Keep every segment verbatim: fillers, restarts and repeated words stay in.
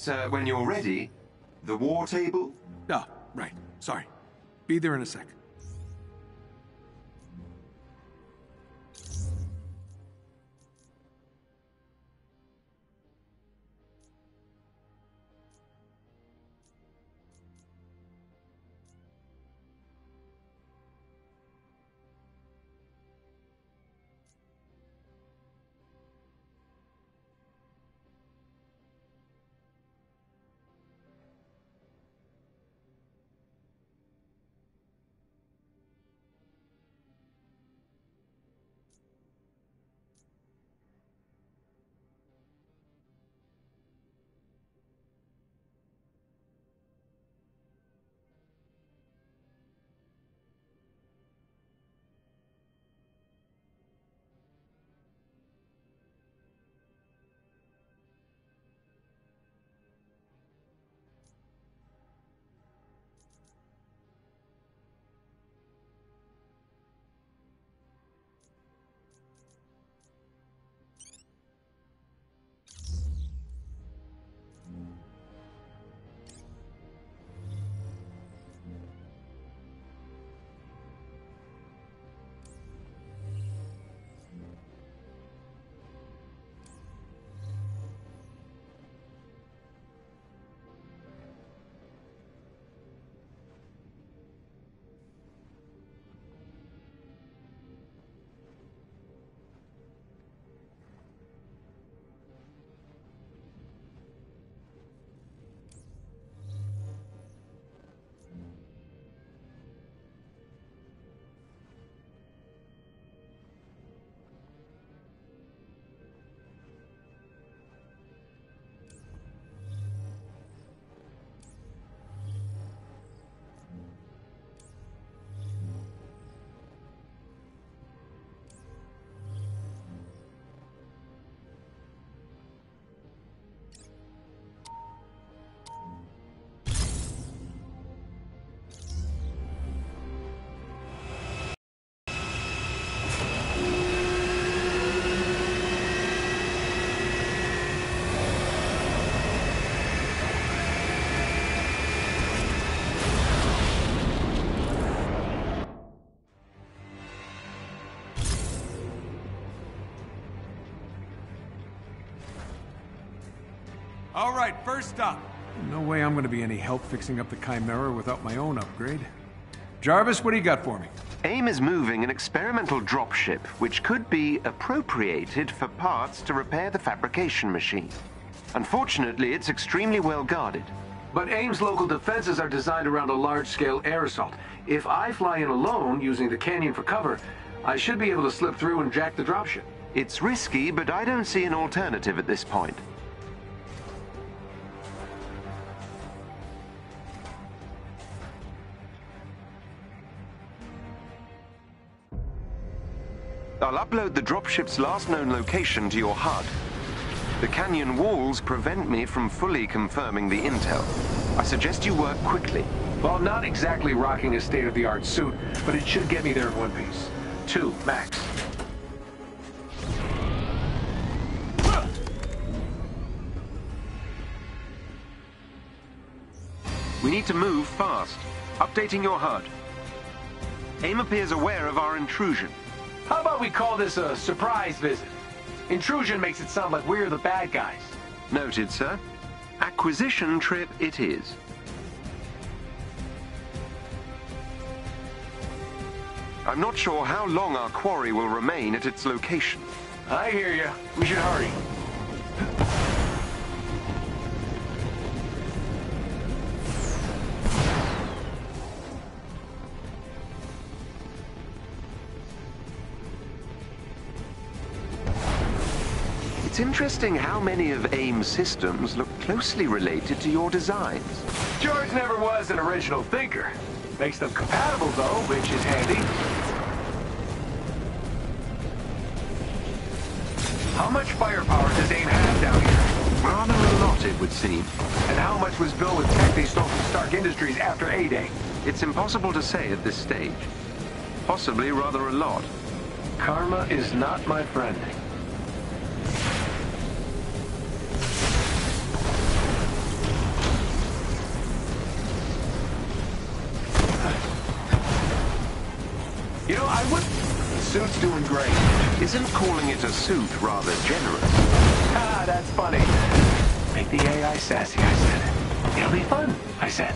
But uh, when you're ready, the war table? Ah, right. Sorry. Be there in a sec. All right, first up. No way I'm gonna be any help fixing up the Chimera without my own upgrade. Jarvis, what do you got for me? AIM is moving an experimental dropship, which could be appropriated for parts to repair the fabrication machine. Unfortunately, it's extremely well guarded. But AIM's local defenses are designed around a large-scale air assault. If I fly in alone, using the canyon for cover, I should be able to slip through and jack the dropship. It's risky, but I don't see an alternative at this point. I'll upload the dropship's last known location to your H U D. The canyon walls prevent me from fully confirming the intel. I suggest you work quickly. Well, I'm not exactly rocking a state-of-the-art suit, but it should get me there in one piece. Two, max. We need to move fast. Updating your H U D. AIM appears aware of our intrusion. How about we call this a surprise visit? Intrusion makes it sound like we're the bad guys. Noted, sir. Acquisition trip it is. I'm not sure how long our quarry will remain at its location. I hear you. We should hurry. It's interesting how many of AIM's systems look closely related to your designs. George never was an original thinker. Makes them compatible, though, which is handy. How much firepower does AIM have down here? Rather a lot, it would seem. And how much was built with tech they stole from Stark Industries after A-Day? It's impossible to say at this stage. Possibly rather a lot. Karma is not my friend. You know, I would... The suit's doing great. Isn't calling it a suit rather generous? Ah, that's funny. Make the A I sassy, I said. It'll be fun, I said.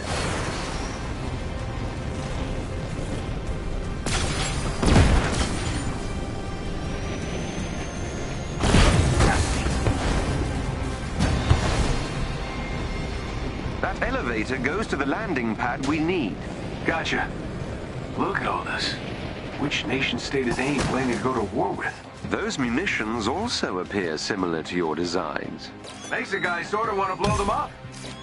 That elevator goes to the landing pad we need. Gotcha. Look at all this. Which nation-state is AIM planning to go to war with? Those munitions also appear similar to your designs. Makes a guy sort of want to blow them up.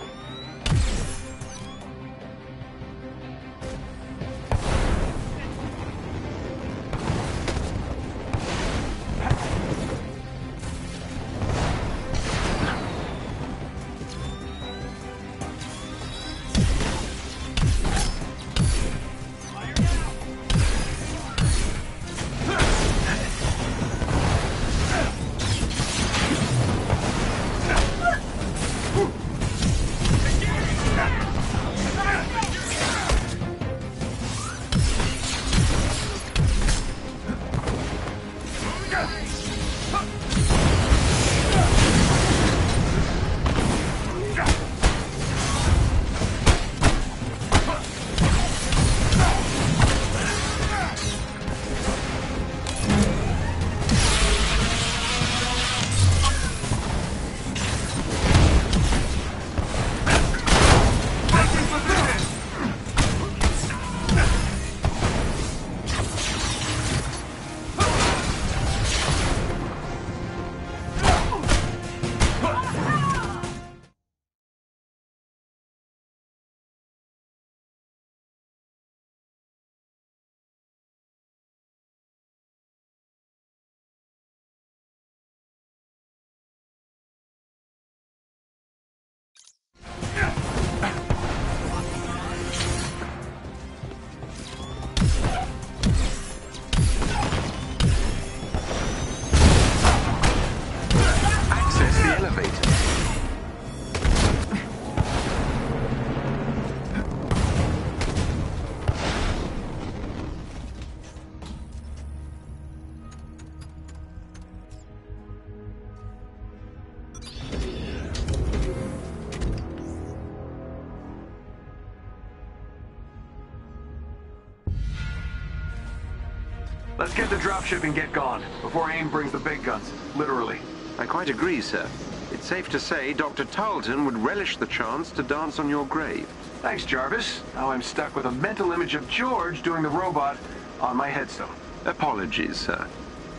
Let's get the dropship and get gone, before AIM brings the big guns, literally. I quite agree, sir. It's safe to say Doctor Tarleton would relish the chance to dance on your grave. Thanks, Jarvis. Now I'm stuck with a mental image of George doing the robot on my headstone. Apologies, sir.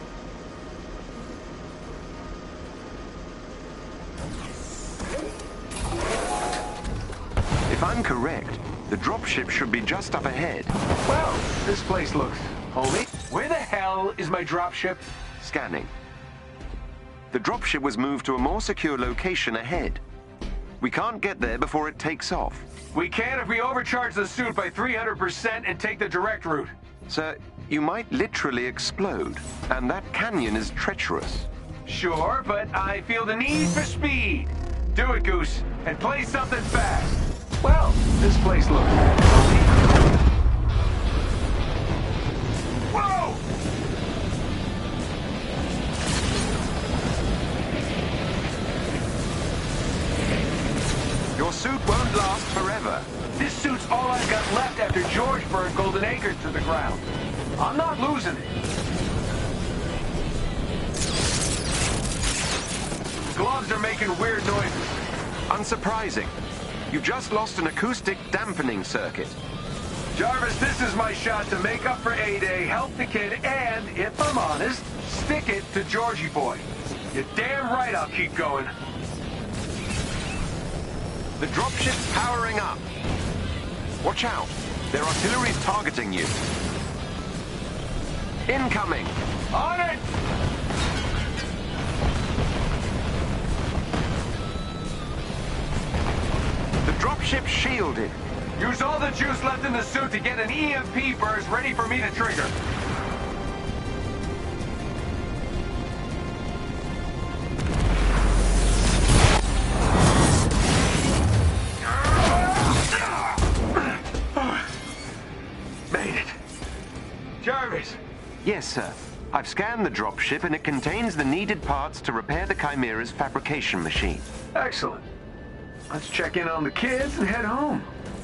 If I'm correct, the dropship should be just up ahead. Well, this place looks homey. Where the hell is my dropship? Scanning. The dropship was moved to a more secure location ahead. We can't get there before it takes off. We can if we overcharge the suit by three hundred percent and take the direct route. Sir, you might literally explode, and that canyon is treacherous. Sure, but I feel the need for speed. Do it, Goose, and play something fast. Well, this place looks homey. Whoa! Your suit won't last forever. This suit's all I've got left after George burned Golden Acres to the ground. I'm not losing it. Gloves are making weird noises. Unsurprising. You just lost an acoustic dampening circuit. Jarvis, this is my shot to make up for A-Day, help the kid, and, if I'm honest, stick it to Georgie boy. You're damn right I'll keep going. The dropship's powering up. Watch out. Their artillery's targeting you. Incoming. On it! The dropship's shielded. Use all the juice left in the suit to get an E M P burst ready for me to trigger. Made it. Jarvis, Yes, sir. I've scanned the dropship and it contains the needed parts to repair the Chimera's fabrication machine. Excellent. Let's check in on the kids and head home.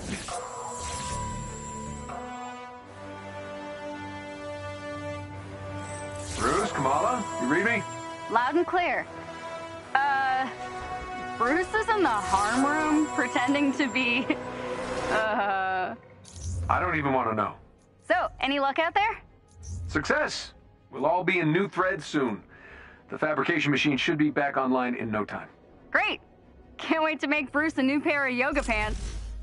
Bruce, Kamala, you read me? Loud and clear. Uh, Bruce is in the harm room pretending to be, uh... I don't even want to know. So, any luck out there? Success. We'll all be in new threads soon. The fabrication machine should be back online in no time. Great. Can't wait to make Bruce a new pair of yoga pants.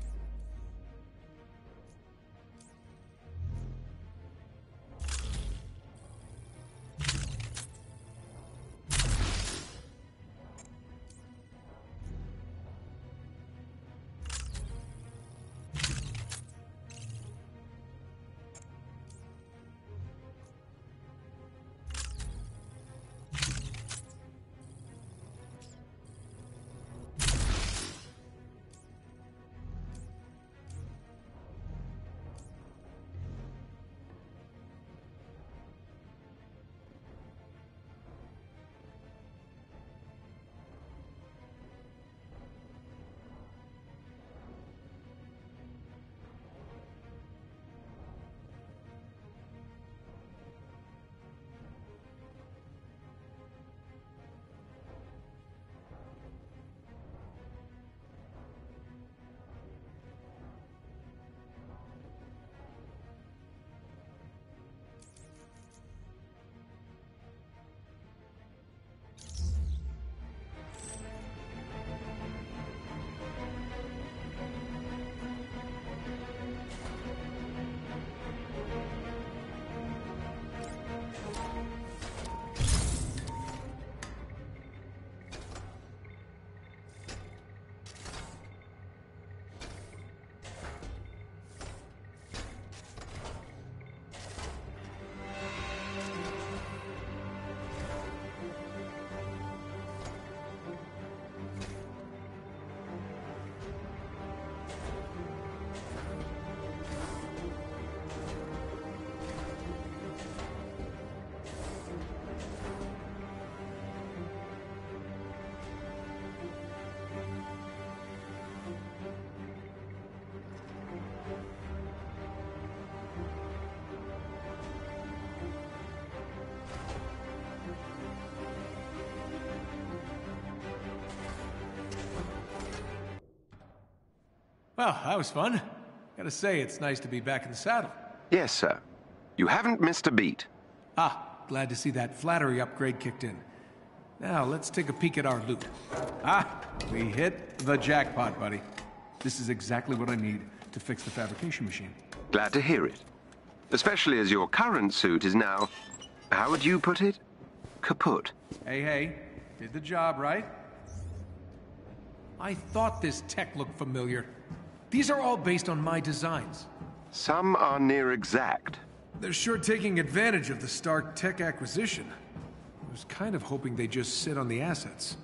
Well, that was fun. Gotta say, it's nice to be back in the saddle. Yes, sir. You haven't missed a beat. Ah, glad to see that flattery upgrade kicked in. Now, let's take a peek at our loot. Ah, we hit the jackpot, buddy. This is exactly what I need to fix the fabrication machine. Glad to hear it. Especially as your current suit is now, how would you put it? Kaput. Hey, hey, did the job, right? I thought this tech looked familiar. These are all based on my designs. Some are near exact. They're sure taking advantage of the Stark tech acquisition. I was kind of hoping they just sit on the assets.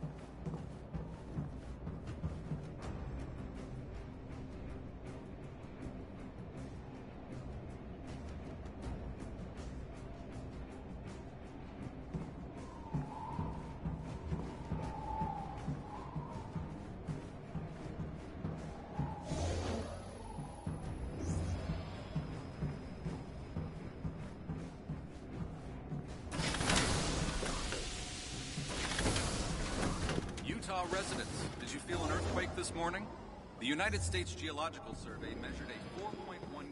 Utah residents, did you feel an earthquake this morning? The United States Geological Survey measured a four point one...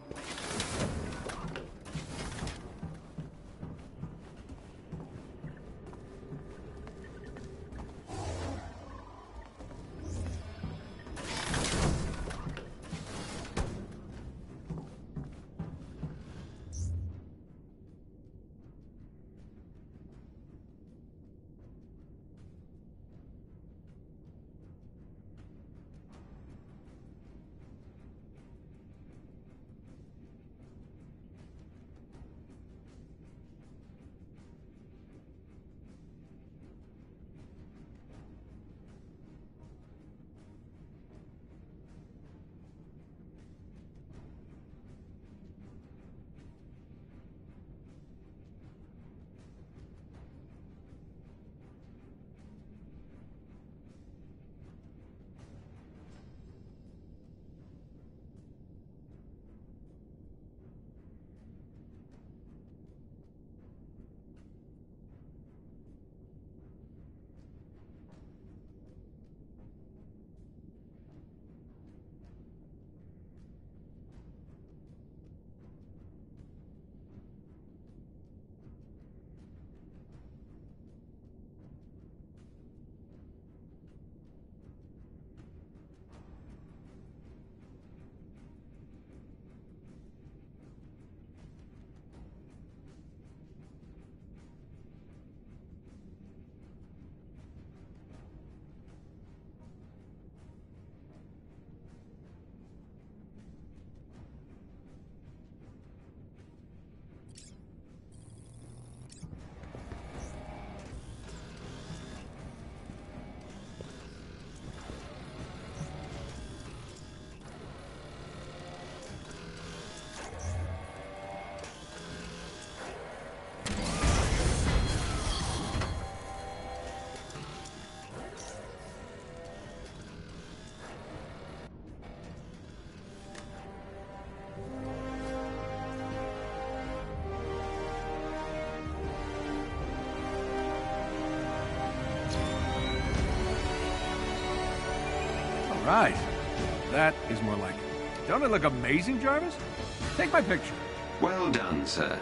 right. That is more like it. Don't it look amazing, Jarvis? Take my picture. Well done, sir.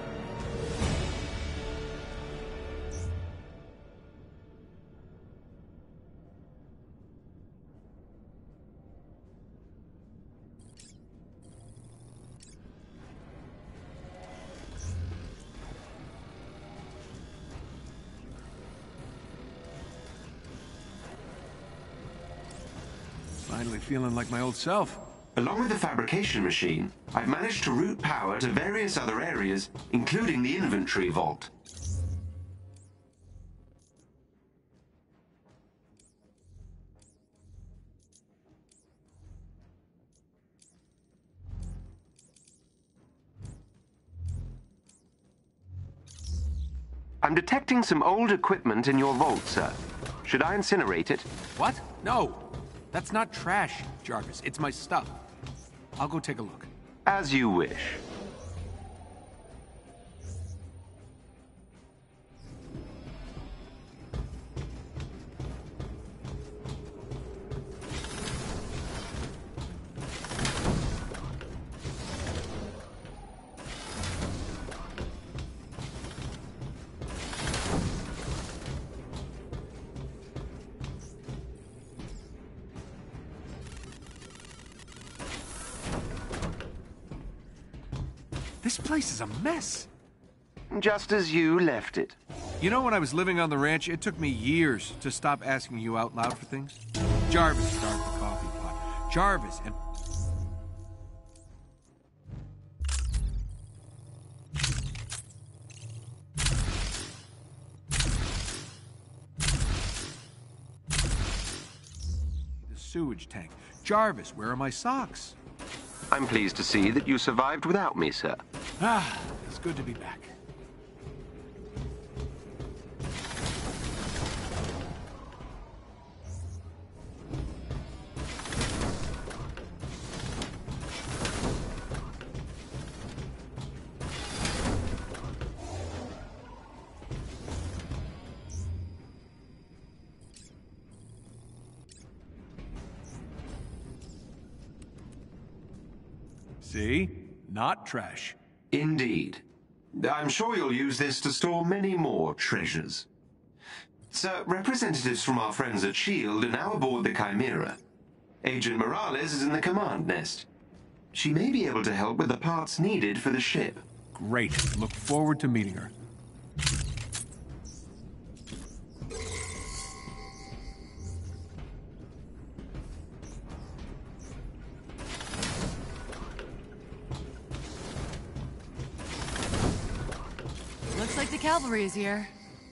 Finally feeling like my old self. Along with the fabrication machine, I've managed to route power to various other areas, including the inventory vault. I'm detecting some old equipment in your vault, sir. Should I incinerate it? What? No. That's not trash, Jarvis. It's my stuff. I'll go take a look. As you wish. This place is a mess. Just as you left it. You know, when I was living on the ranch, it took me years to stop asking you out loud for things. Jarvis started the coffee pot. Jarvis and... the sewage tank. Jarvis, where are my socks? I'm pleased to see that you survived without me, sir. Ah, it's good to be back. See? Not trash. Indeed. I'm sure you'll use this to store many more treasures. Sir, representatives from our friends at SHIELD are now aboard the Chimera. Agent Morales is in the command nest. She may be able to help with the parts needed for the ship. Great. Look forward to meeting her. Looks like the cavalry is here.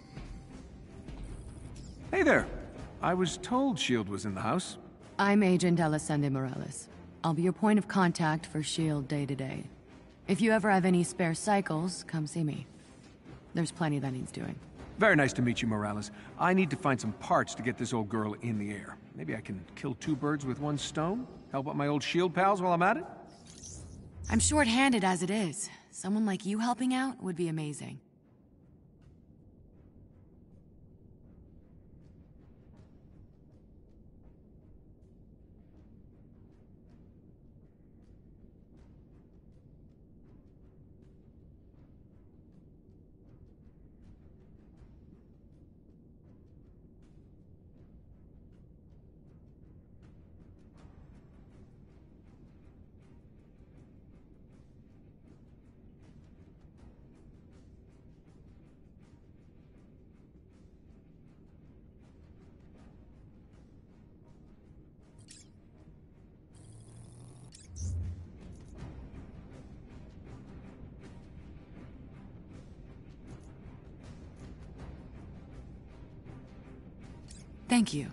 Hey there. I was told SHIELD was in the house. I'm Agent Elisande Morales. I'll be your point of contact for SHIELD day to day. If you ever have any spare cycles, come see me. There's plenty that needs doing. Very nice to meet you, Morales. I need to find some parts to get this old girl in the air. Maybe I can kill two birds with one stone? Help out my old SHIELD pals while I'm at it? I'm short-handed as it is. Someone like you helping out would be amazing. Thank you.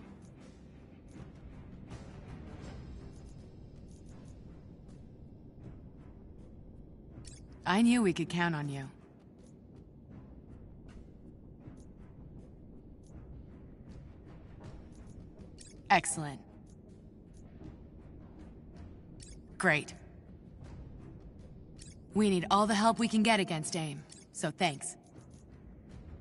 I knew we could count on you. Excellent. Great. We need all the help we can get against AIM, so thanks.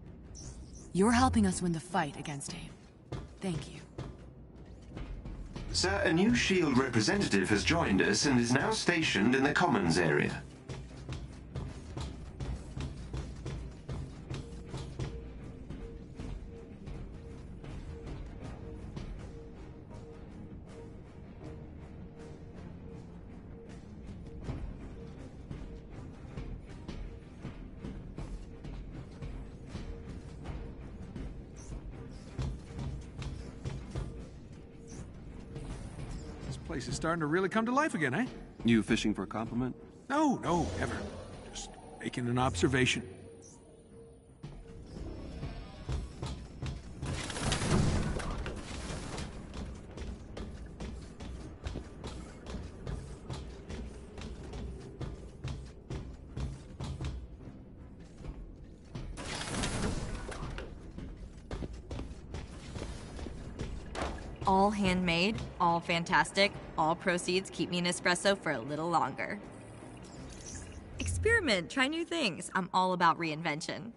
You're helping us win the fight against AIM. Thank you. Sir, a new SHIELD representative has joined us and is now stationed in the Commons area. Place is starting to really come to life again, eh? You fishing for a compliment? No, no, never. Just making an observation. All handmade, all fantastic, all proceeds keep me an espresso for a little longer. Experiment, try new things. I'm all about reinvention.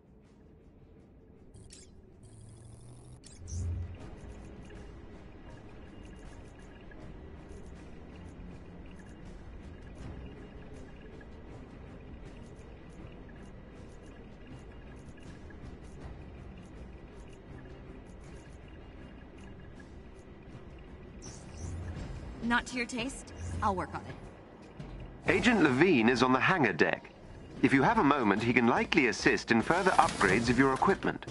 Not to your taste? I'll work on it. Agent Levine is on the hangar deck. If you have a moment, he can likely assist in further upgrades of your equipment.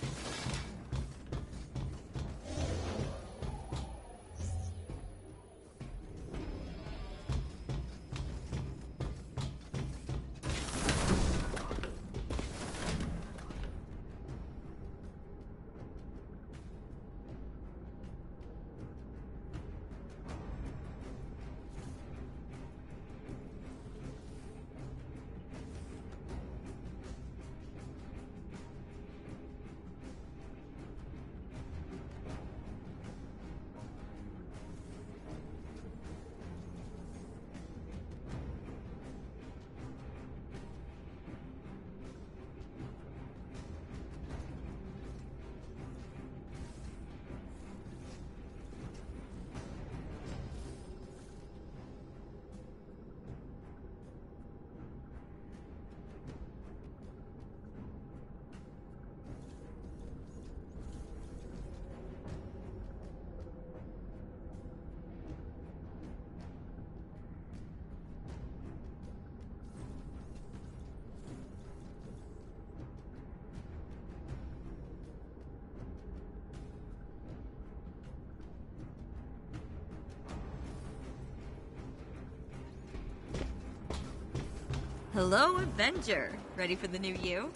Hello, Avenger. Ready for the new you?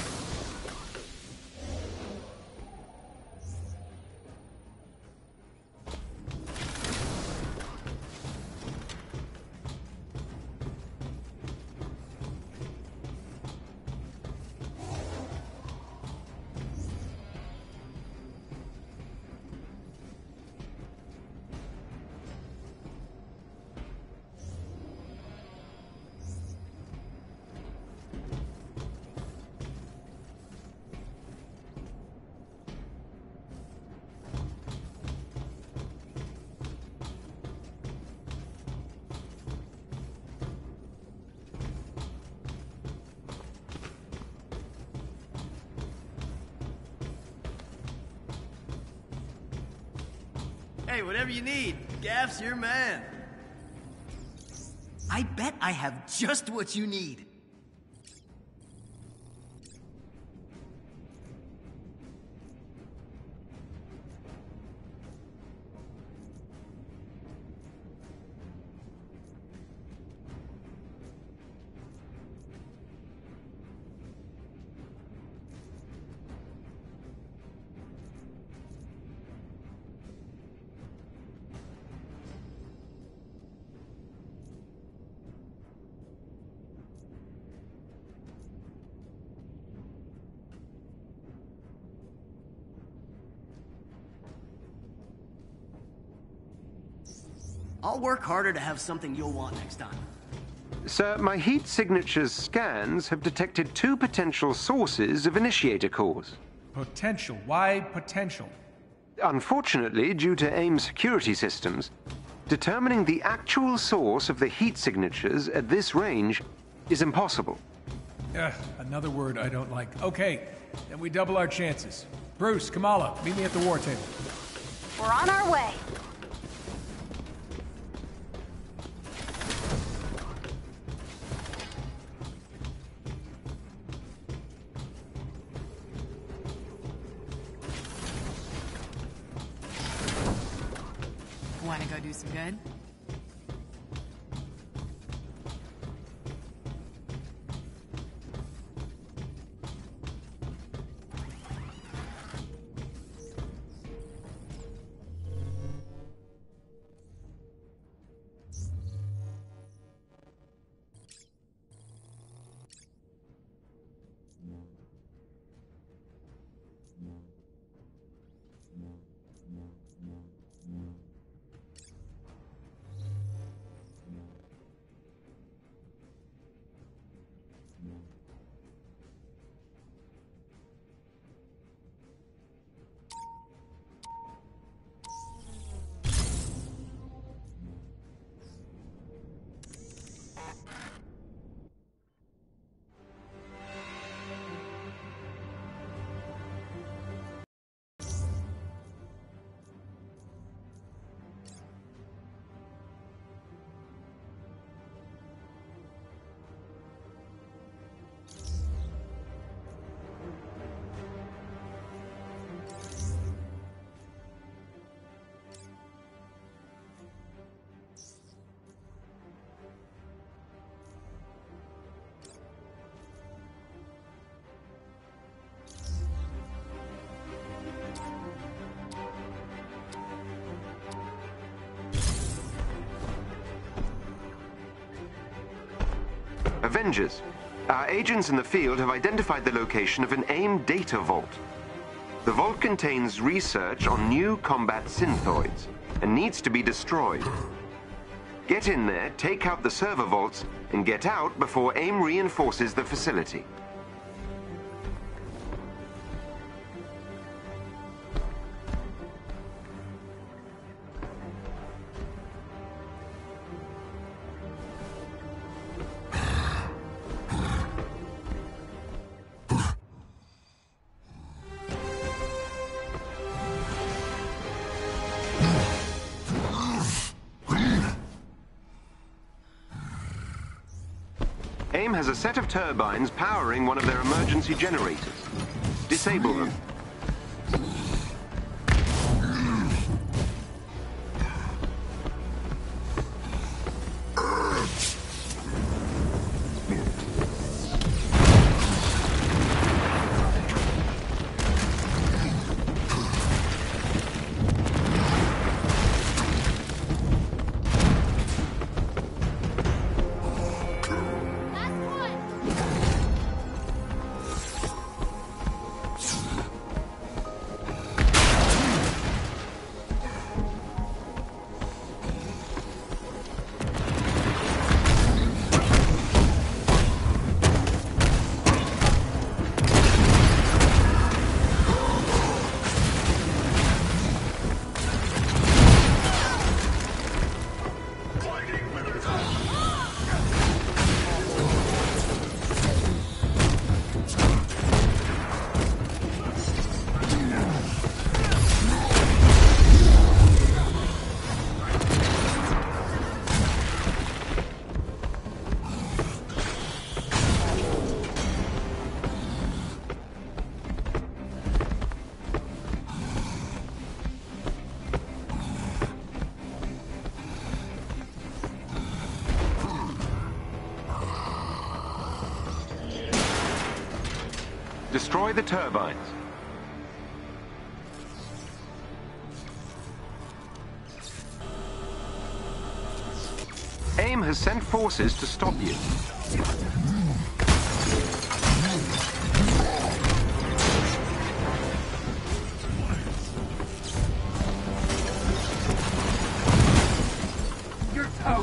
Hey, whatever you need, Gaff's your man. I bet I have just what you need. I'll work harder to have something you'll want next time. Sir, my heat signatures scans have detected two potential sources of initiator cores. Potential? Why potential? Unfortunately, due to AIM's security systems, determining the actual source of the heat signatures at this range is impossible. Ugh, another word I don't like. Okay, then we double our chances. Bruce, Kamala, meet me at the war table. We're on our way. Want to go do some good? Avengers. Our agents in the field have identified the location of an AIM data vault. The vault contains research on new combat synthoids and needs to be destroyed. Get in there, take out the server vaults, and get out before AIM reinforces the facility. AIM has a set of turbines powering one of their emergency generators. Disable them. Destroy the turbines. AIM has sent forces to stop you. You're out!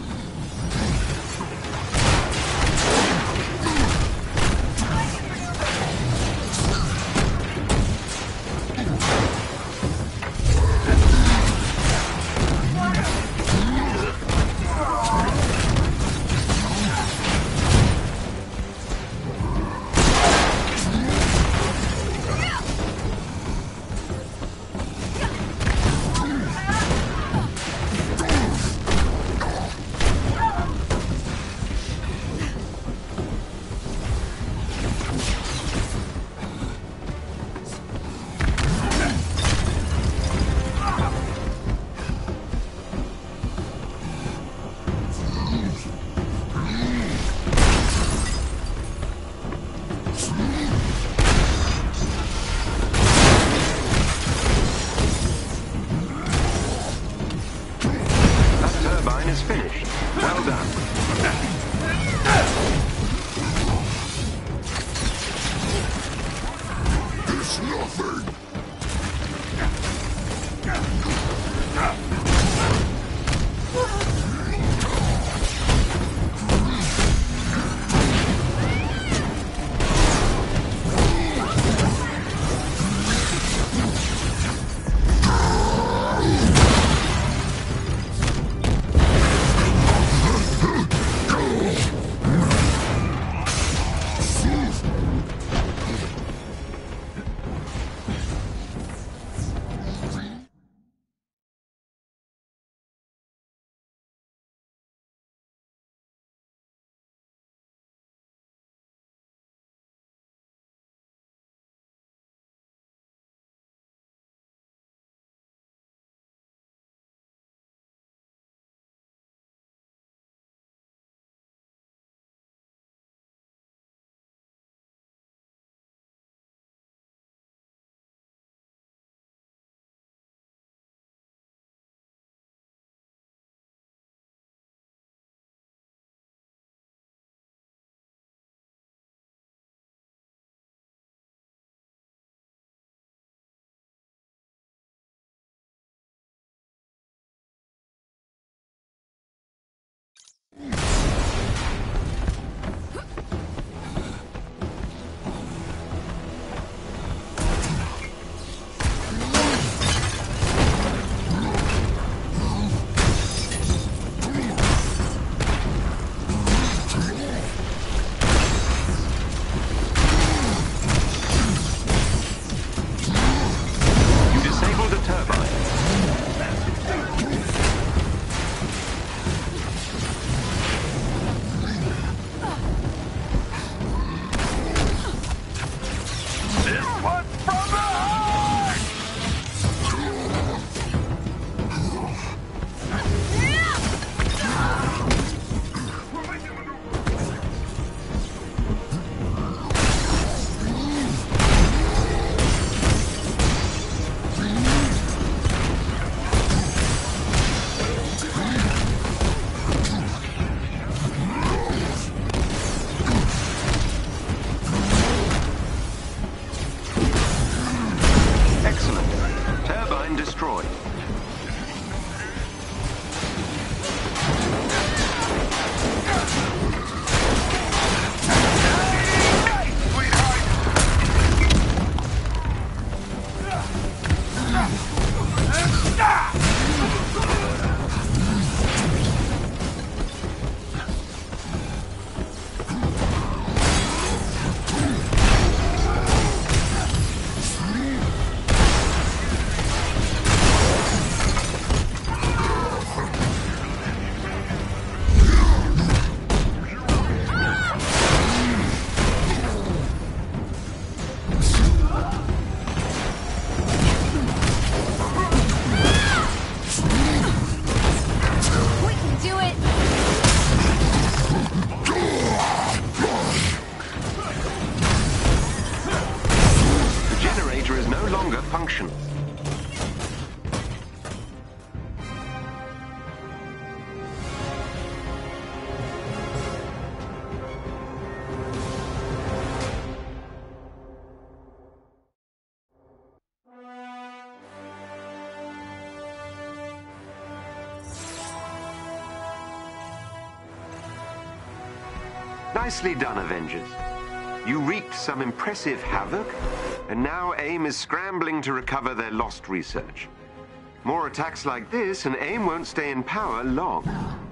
Nicely done, Avengers. You wreaked some impressive havoc, and now AIM is scrambling to recover their lost research. More attacks like this, and AIM won't stay in power long.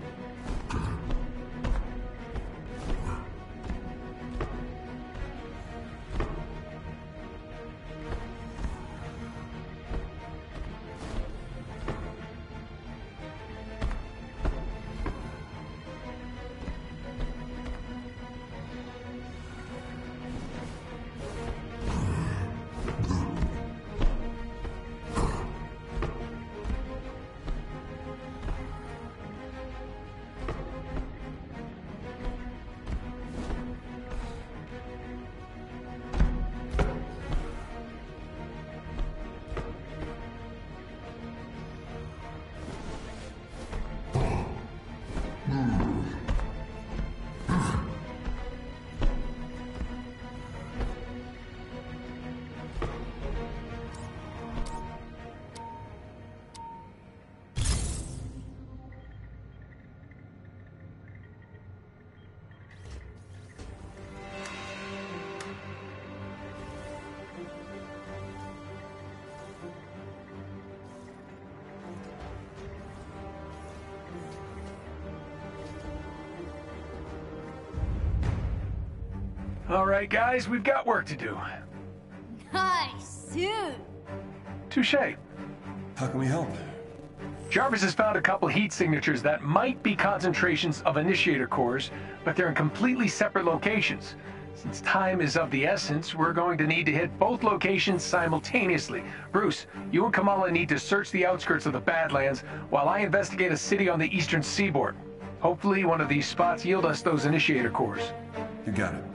All right, guys, we've got work to do. Nice suit. Touché. How can we help? Jarvis has found a couple heat signatures that might be concentrations of initiator cores, but they're in completely separate locations. Since time is of the essence, we're going to need to hit both locations simultaneously. Bruce, you and Kamala need to search the outskirts of the Badlands while I investigate a city on the eastern seaboard. Hopefully one of these spots yield us those initiator cores. You got it.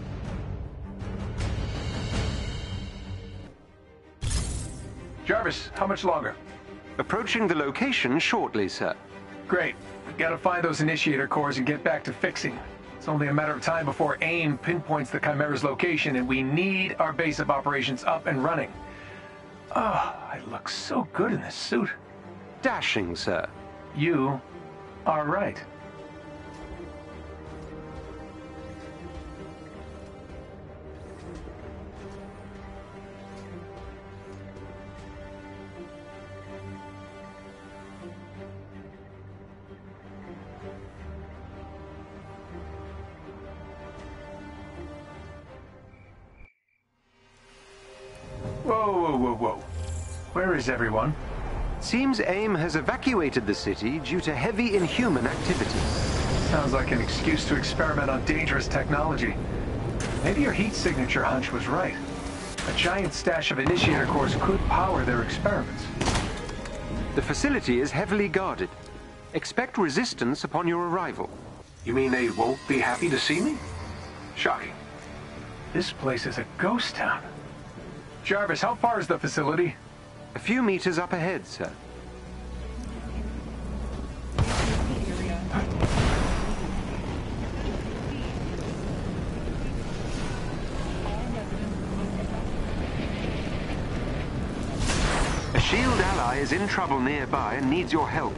Jarvis, how much longer? Approaching the location shortly, sir. Great. We've got to find those initiator cores and get back to fixing. It's only a matter of time before AIM pinpoints the Chimera's location, and we need our base of operations up and running. Oh, I look so good in this suit. Dashing, sir. You are right. Whoa, whoa, whoa, whoa. Where is everyone? Seems AIM has evacuated the city due to heavy inhuman activity. Sounds like an excuse to experiment on dangerous technology. Maybe your heat signature hunch was right. A giant stash of initiator cores could power their experiments. The facility is heavily guarded. Expect resistance upon your arrival. You mean they won't be happy to see me? Shocking. This place is a ghost town. Jarvis, how far is the facility? A few meters up ahead, sir. A SHIELD ally is in trouble nearby and needs your help.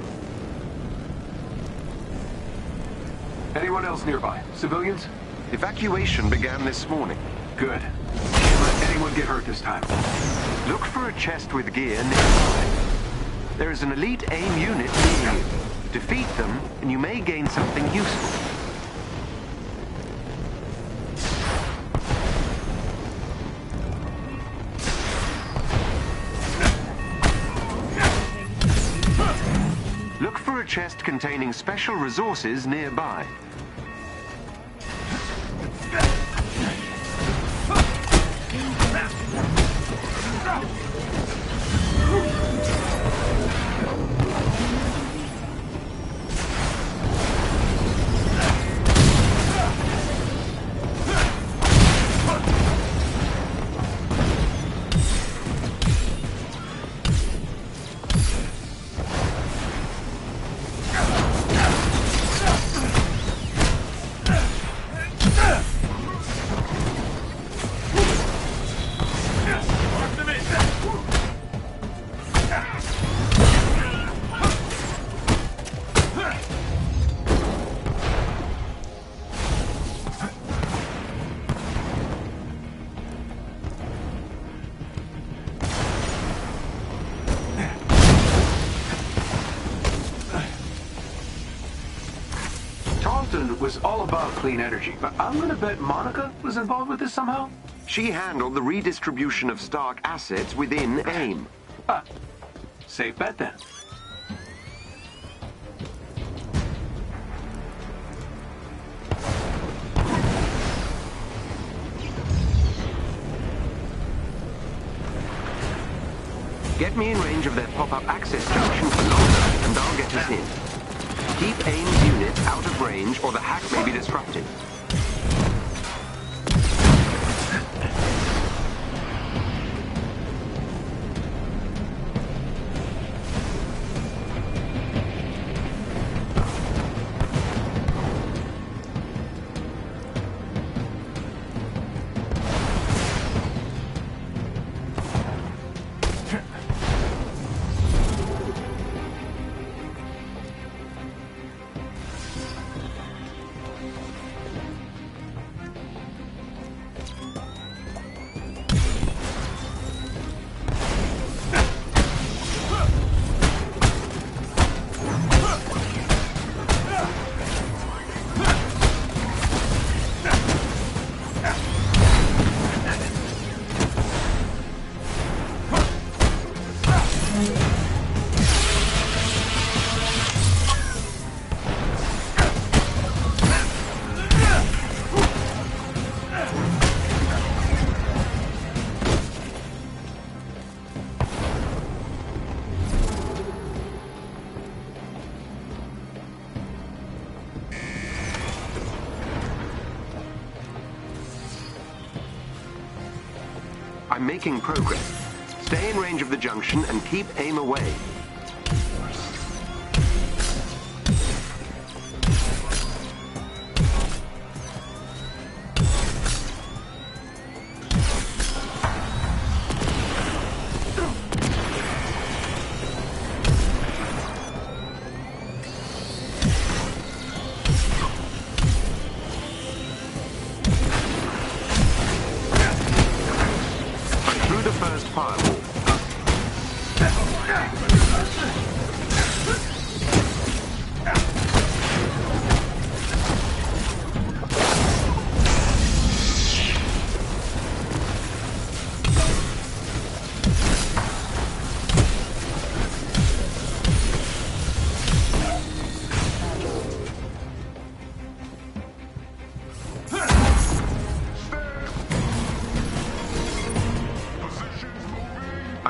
Anyone else nearby? Civilians? Evacuation began this morning. Good. Can't let anyone get hurt this time. Look for a chest with gear nearby. There is an elite AIM unit near you. Defeat them, and you may gain something useful. Look for a chest containing special resources nearby. Was all about clean energy, but I'm gonna bet Monica was involved with this somehow? She handled the redistribution of Stark assets within AIM. Ah, safe bet then. Get me in range of their pop-up access junction for longer, and I'll get us in. Keep AIM's unit out of range, or the hack may be disrupted. I'm making progress. Stay in range of the junction and keep AIM away.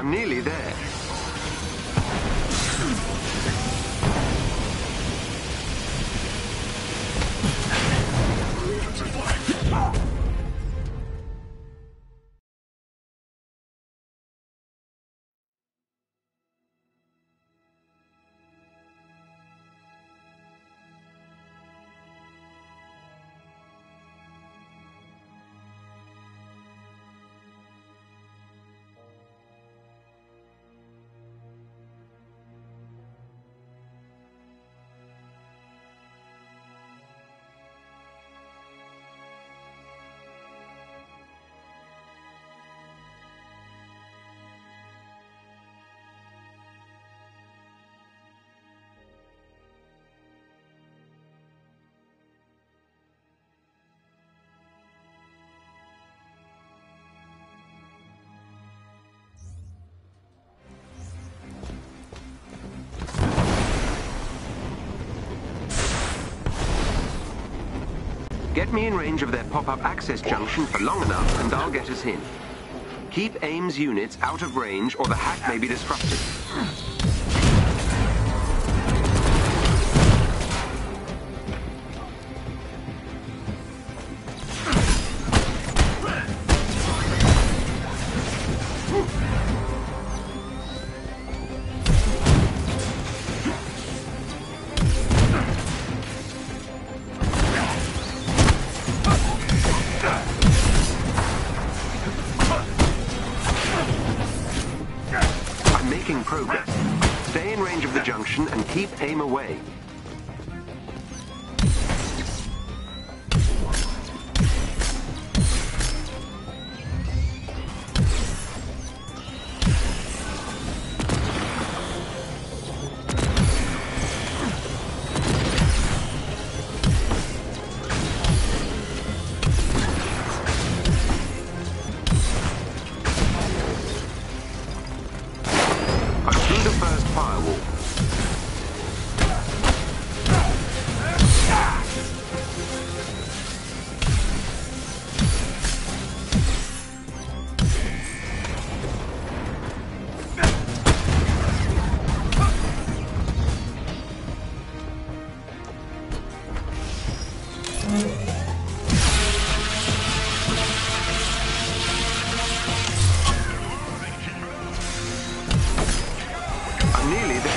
I'm nearly there. Get me in range of their pop-up access junction for long enough, and I'll get us in. Keep AIM's units out of range, or the hack may be disrupted. Progress. Stay in range of the junction and keep AIM away. I'm nearly there.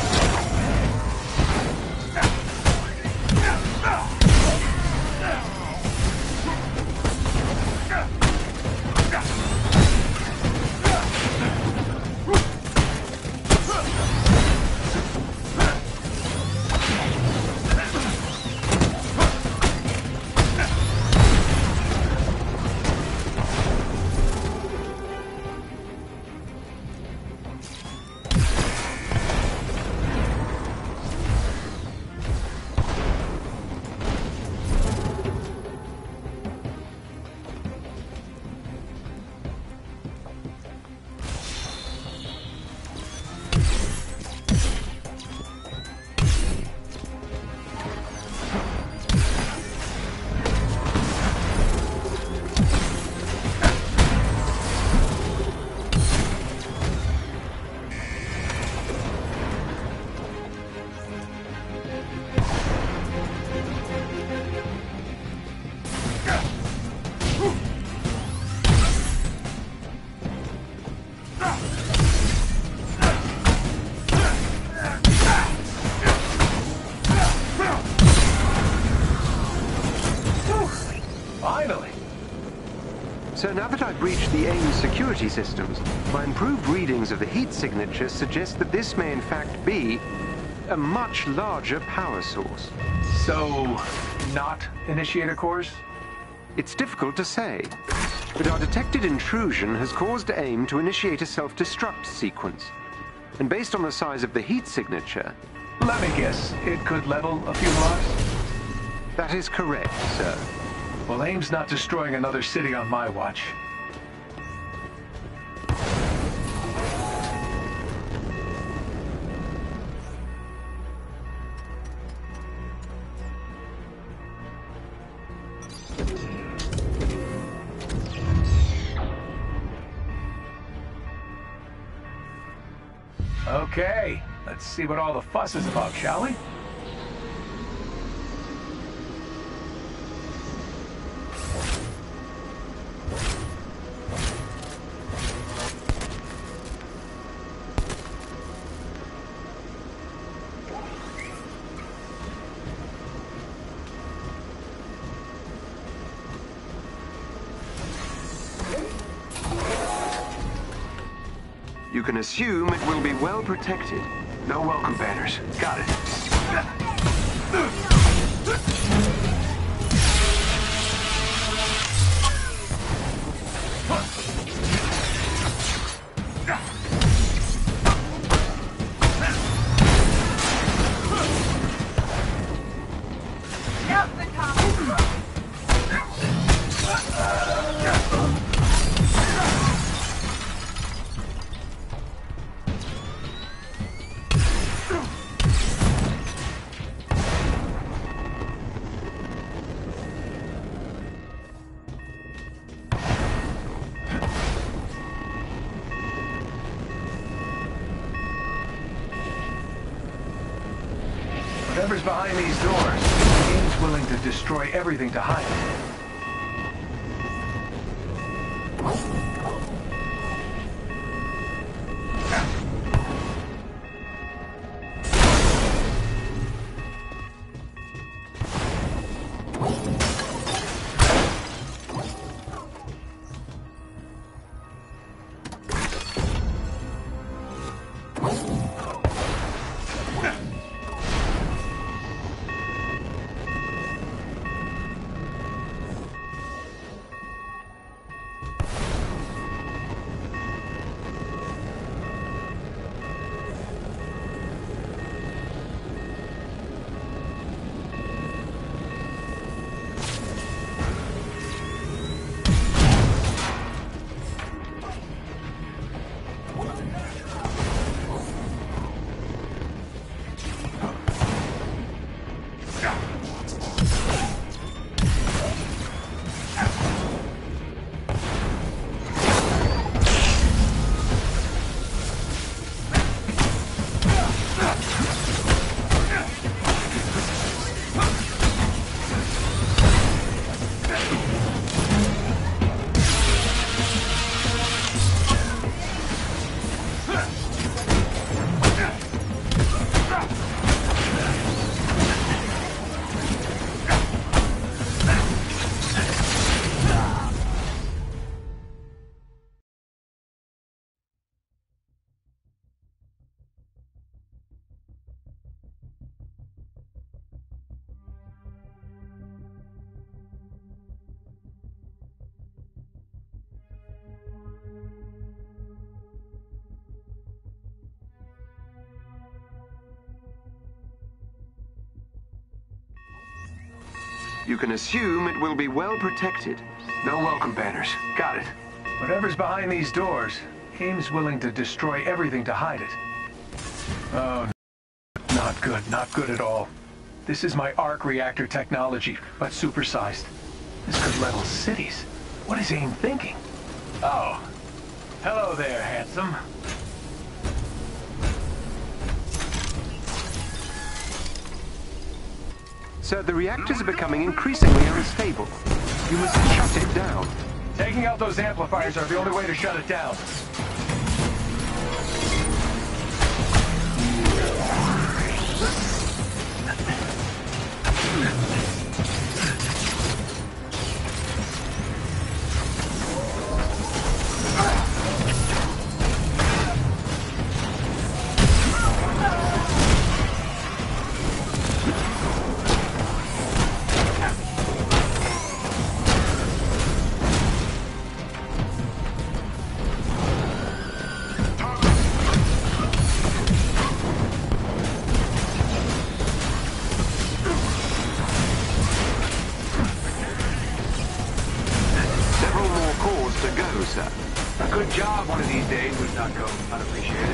So now that I've breached the AIM security systems, my improved readings of the heat signature suggest that this may in fact be a much larger power source. So, not initiator cores? It's difficult to say, but our detected intrusion has caused AIM to initiate a self-destruct sequence. And based on the size of the heat signature... Let me guess, it could level a few blocks? That is correct, sir. Well, AIM's not destroying another city on my watch. Okay, let's see what all the fuss is about, shall we? You can assume it will be well protected. No welcome banners. Got it. Whatever's behind these doors, Game's willing to destroy everything to hide it. You can assume it will be well protected. No welcome banners. Got it. Whatever's behind these doors, Game's willing to destroy everything to hide it. Oh, not good. Not good at all. This is my arc reactor technology, but supersized. This could level cities. What is AIM thinking? Oh. Hello there, handsome. Sir, the reactors are becoming increasingly unstable. You must shut it down. Taking out those amplifiers are the only way to shut it down. A good job one of these days would not go unappreciated.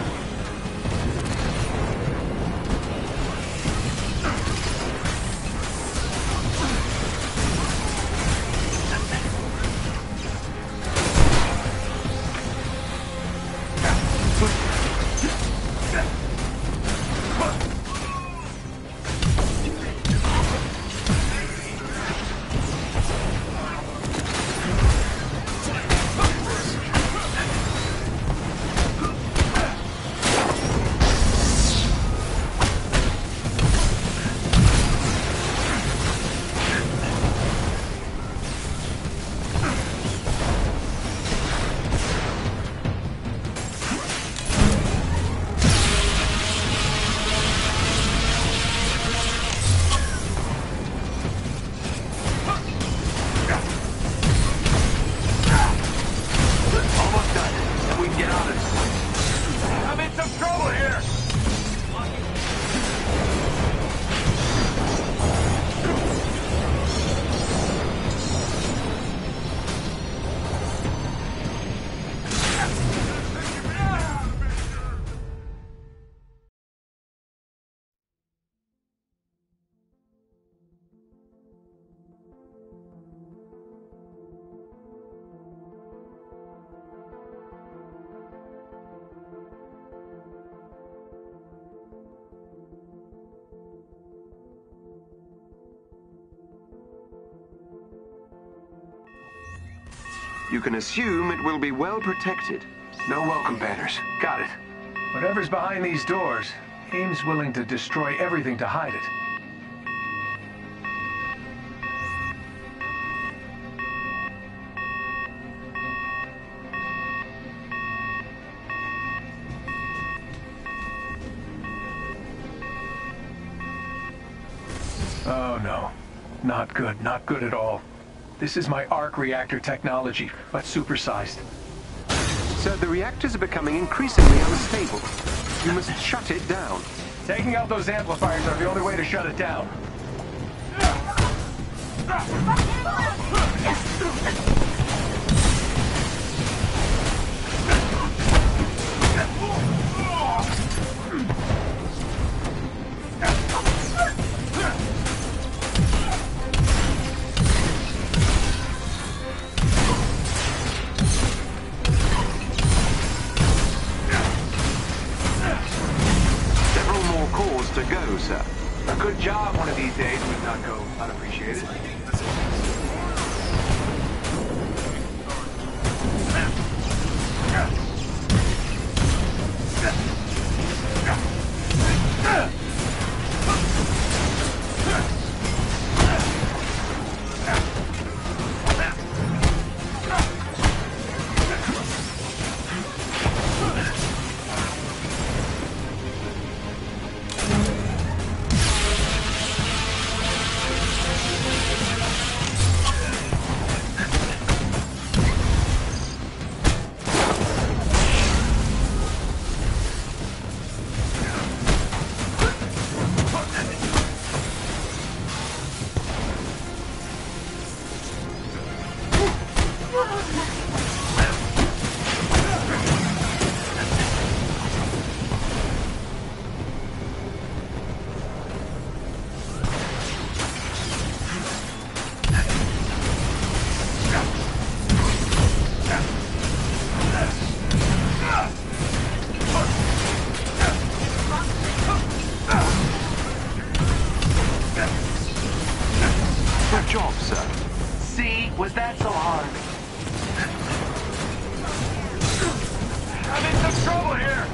You can assume it will be well protected. No welcome banners. Got it. Whatever's behind these doors, AIM's willing to destroy everything to hide it. Oh no. Not good, not good at all. This is my arc reactor technology, but supersized. Sir, the reactors are becoming increasingly unstable. You must shut it down. Taking out those amplifiers are the only way to shut it down. To go, sir. A good job one of these days would not go unappreciated. Good job, sir. See? Was that so hard? I'm in some trouble here!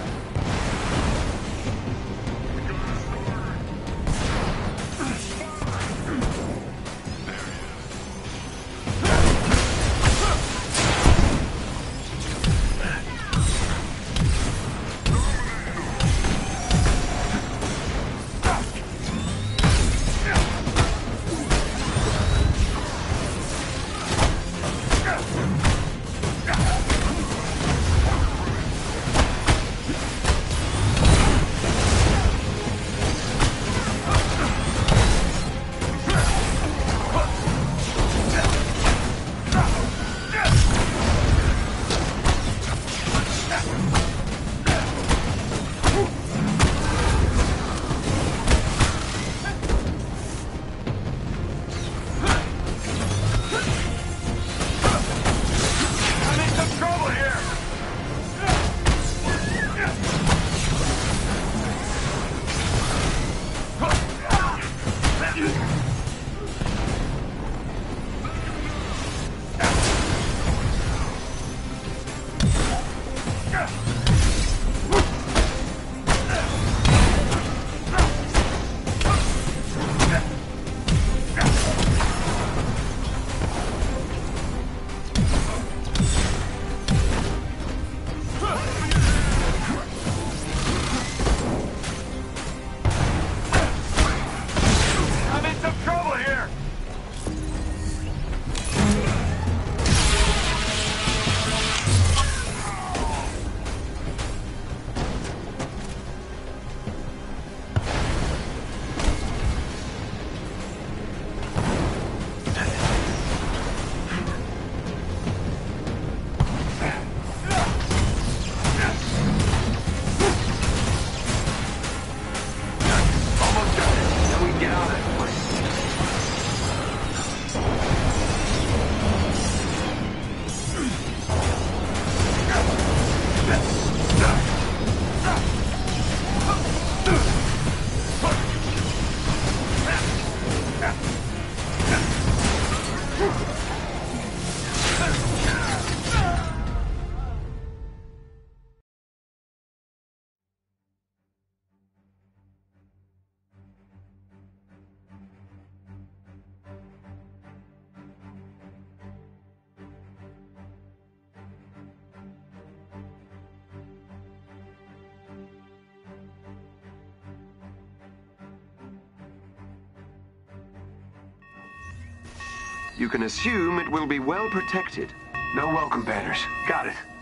You can assume it will be well protected. No welcome banners. Got it.